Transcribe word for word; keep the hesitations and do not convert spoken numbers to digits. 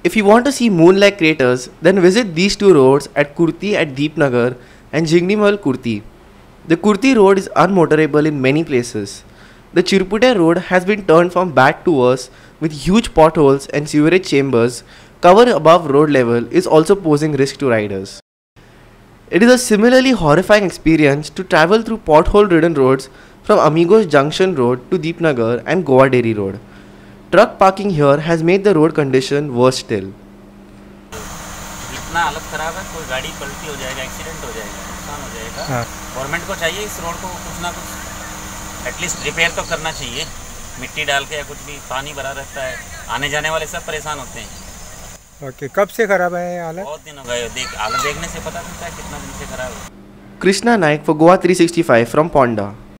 If you want to see moon-like craters, then visit these two roads at Kurti at Deepnagar and Jingnimal Kurti. The Kurti road is unmotorable in many places. The Chirupute road has been turned from bad to worse with huge potholes and sewerage chambers. Cover above road level is also posing risk to riders. It is a similarly horrifying experience to travel through pothole-ridden roads from Amigos Junction Road to Deepnagar and Goa Dairy Road. Truck parking here has made the road condition worse still. इतना हालत खराब है, कोई गाड़ी पलटी हो जाएगा, accident हो जाएगा, नुकसान हो जाएगा। गवर्नमेंट को चाहिए इस रोड को कुछ ना कुछ एटलीस्ट रिपेयर तो करना चाहिए, मिट्टी डाल के या कुछ भी। पानी भरा रहता है, आने जाने वाले सब परेशान होते हैं। ओके, कब से खराब है हालत? बहुत दिन हो गए, देख हालत देखने से पता चलता है कितना दिन से खराब है। Krishna Naik for Goa three sixty-five from Ponda.